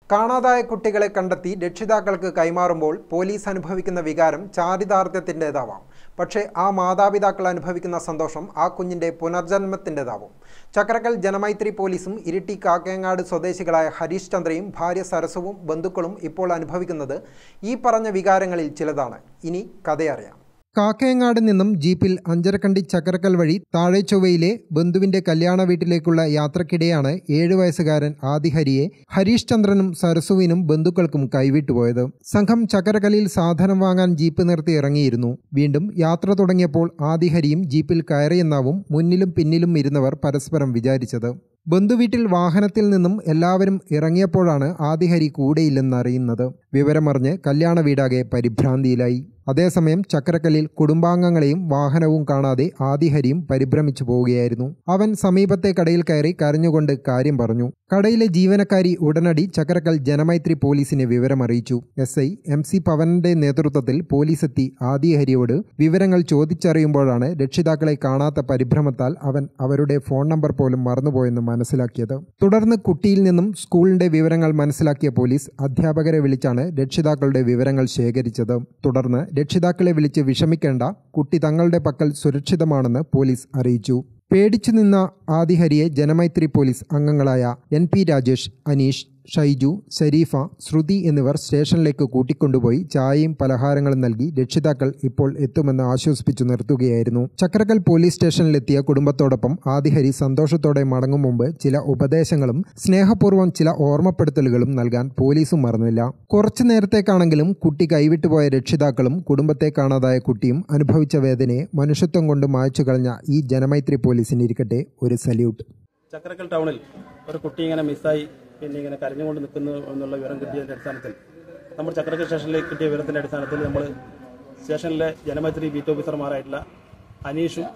കാണാതായ കുട്ടികളെ കണ്ടെത്തി രക്ഷിതാക്കൾക്ക് കൈമാറുമ്പോൾ പോലീസ് അനുഭവിക്കുന്ന വികാരം ചാരിതാർത്ഥ്യത്തിൻ്റെതാവാം. പക്ഷേ ആ മാതാപിതാക്കൾ അനുഭവിക്കുന്ന സന്തോഷം ആ കുഞ്ഞിൻ്റെ പുനർജന്മത്തിൻ്റെതാവും. ചക്രക്കൽ ജനമൈത്രി പോലീസും ഇരിട്ടി കാക്കയങ്ങാട് സ്വദേശികളായ ഹരീഷ് ചന്ദ്രയും ഭാര്യ സരസുവും ബന്ധുക്കളും ഇപ്പോൾ അനുഭവിക്കുന്നത് ഈ പറഞ്ഞ വികാരങ്ങളിൽ ചിലതാണ്. ഇനി കഥയറിയാം. കാക്കയങ്ങാട് നിന്നും ജീപ്പിൽ അഞ്ചരക്കണ്ടി ചക്രക്കൽ വഴി താഴെച്ചൊവ്വയിലെ ബന്ധുവിന്റെ കല്യാണ വീട്ടിലേക്കുള്ള യാത്രക്കിടെയാണ് 7 വയസ്സുകാരൻ ആദിഹരിയെ ഹരീഷ് ചന്ദ്രനും സരസുവിനും ബന്ധുക്കൾക്കും കൈവിട്ടുപോയത്. സംഘം ചക്രക്കലിൽ സാധനം വാങ്ങാൻ ജീപ്പ് നിർത്തി ഇറങ്ങിയിരുന്നു. വീണ്ടും യാത്ര തുടങ്ങിയപ്പോൾ ആദിഹരിയും ജീപ്പിൽ കയറിയെന്നാവും മുന്നിലും പിന്നിലും ഇരുന്നവർ പരസ്പരം വിചാരിച്ചത്. ബന്ധുവീട്ടിൽ വാഹനത്തിൽ നിന്നും എല്ലാവരും ഇറങ്ങിയപ്പോഴാണ് ആദിഹരി കൂടെയില്ലെന്നറിയുന്നത്. വിവരമറിഞ്ഞ് കല്യാണ വീടാകെ പരിഭ്രാന്തിയിലായി. അതേസമയം ചക്രക്കല്ലിൽ കുടുംബാംഗങ്ങളെയും വാഹനവും കാണാതെ ആദിഹരിയും പരിഭ്രമിച്ചു പോവുകയായിരുന്നു. അവൻ സമീപത്തെ കടയിൽ കയറി കരഞ്ഞുകൊണ്ട് കാര്യം പറഞ്ഞു. കടയിലെ ജീവനക്കാരി ഉടനടി ചക്രക്കൽ ജനമൈത്രി പോലീസിനെ വിവരമറിയിച്ചു. SI MC പവനന്റെ നേതൃത്വത്തിൽ പോലീസെത്തി ആദിഹരിയോട് വിവരങ്ങൾ ചോദിച്ചറിയുമ്പോഴാണ് രക്ഷിതാക്കളെ കാണാത്ത പരിഭ്രമത്താൽ അവൻ അവരുടെ ഫോൺ നമ്പർ പോലും മറന്നുപോയെന്ന് മനസ്സിലാക്കിയത്. തുടർന്ന് കുട്ടിയിൽ നിന്നും സ്കൂളിന്റെ വിവരങ്ങൾ മനസ്സിലാക്കിയ പോലീസ് അധ്യാപകരെ വിളിച്ചാണ് രക്ഷിതാക്കളുടെ വിവരങ്ങൾ ശേഖരിച്ചത്. തുടർന്ന് രക്ഷിതാക്കളെ വിളിച്ച് വിഷമിക്കേണ്ട, കുട്ടി തങ്ങളുടെ പക്കൽ സുരക്ഷിതമാണെന്ന് പോലീസ് അറിയിച്ചു. പേടിച്ചു നിന്ന ആദിഹരിയെ ജനമൈത്രി പോലീസ് അംഗങ്ങളായ NP രാജേഷ്, അനീഷ്, ഷൈജു, ഷരീഫ, ശ്രുതി എന്നിവർ സ്റ്റേഷനിലേക്ക് കൂട്ടിക്കൊണ്ടുപോയി ചായയും പലഹാരങ്ങളും നൽകി രക്ഷിതാക്കൾ ഇപ്പോൾ എത്തുമെന്ന് ആശ്വസിപ്പിച്ചു നിർത്തുകയായിരുന്നു. ചക്രക്കൽ പോലീസ് സ്റ്റേഷനിലെത്തിയ കുടുംബത്തോടൊപ്പം ആദിഹരി സന്തോഷത്തോടെ മടങ്ങും മുമ്പ് ചില ഉപദേശങ്ങളും സ്നേഹപൂർവ്വം ചില ഓർമ്മപ്പെടുത്തലുകളും നൽകാൻ പോലീസും മറന്നില്ല. കുറച്ചു നേരത്തേക്കാണെങ്കിലും കുട്ടി കൈവിട്ടുപോയ രക്ഷിതാക്കളും കുടുംബത്തെ കാണാതായ കുട്ടിയും അനുഭവിച്ച വേദനയെ മനുഷ്യത്വം കൊണ്ട് മായ്ച്ചു കളഞ്ഞ ഈ ജനമൈത്രി പോലീസിനിരിക്കട്ടെ ഒരു സല്യൂട്ട്. ചക്രക്കൽ ടൗണിൽ ഒരു കുട്ടി ഇങ്ങനെ മിസ്സായി പിന്നെ ഇങ്ങനെ കരഞ്ഞുകൊണ്ട് നിൽക്കുന്നു എന്നുള്ള വിവരം കിട്ടിയതിൻ്റെ അടിസ്ഥാനത്തിൽ നമ്മൾ ചക്രക്കൽ സ്റ്റേഷനിലേക്ക് കിട്ടിയ വിവരത്തിൻ്റെ അടിസ്ഥാനത്തിൽ നമ്മൾ സ്റ്റേഷനിലെ ജനമൈത്രി ബീറ്റ് ഓഫീസർമാരായിട്ടുള്ള അനീഷും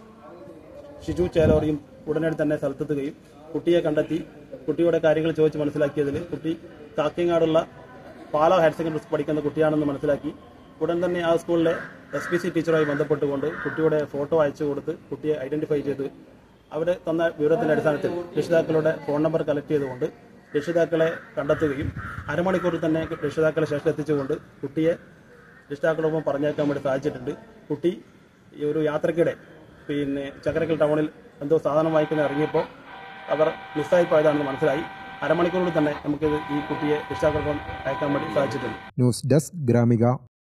ഷിജു ചേലോറിയും ഉടനടി തന്നെ സ്ഥലത്തെത്തുകയും കുട്ടിയെ കണ്ടെത്തി കുട്ടിയുടെ കാര്യങ്ങൾ ചോദിച്ച് മനസ്സിലാക്കിയതിൽ കുട്ടി കാക്കയങ്ങാടുള്ള പാലാ ഹയർ സെക്കൻഡറി സ്കൂൾ പഠിക്കുന്ന കുട്ടിയാണെന്ന് മനസ്സിലാക്കി ഉടൻ തന്നെ ആ സ്കൂളിലെ SPC ടീച്ചറുമായി ബന്ധപ്പെട്ടുകൊണ്ട് കുട്ടിയുടെ ഫോട്ടോ അയച്ചു കൊടുത്ത് കുട്ടിയെ ഐഡന്റിഫൈ ചെയ്ത് അവർ തന്ന വിവരത്തിൻ്റെ അടിസ്ഥാനത്തിൽ രക്ഷിതാക്കളുടെ ഫോൺ നമ്പർ കളക്ട് ചെയ്തുകൊണ്ട് രക്ഷിതാക്കളെ കണ്ടെത്തുകയും അരമണിക്കൂറിൽ തന്നെ രക്ഷിതാക്കളെ സ്റ്റേഷനിൽ എത്തിച്ചുകൊണ്ട് കുട്ടിയെ രക്ഷിതാക്കളൊപ്പം പറഞ്ഞേക്കാൻ വേണ്ടി സാധിച്ചിട്ടുണ്ട്. കുട്ടി ഈ ഒരു യാത്രക്കിടെ പിന്നെ ചക്രക്കൽ ടൗണിൽ എന്തോ സാധനം വാങ്ങിക്കുന്ന ഇറങ്ങിയപ്പോൾ അവർ മിസ്സായി പോയതാണെന്ന് മനസ്സിലായി. അരമണിക്കൂറിൽ തന്നെ നമുക്ക് ഈ കുട്ടിയെ രക്ഷിതാക്കൾക്കൊപ്പം അയക്കാൻ വേണ്ടി സാധിച്ചിട്ടുണ്ട്. News desk Gramika.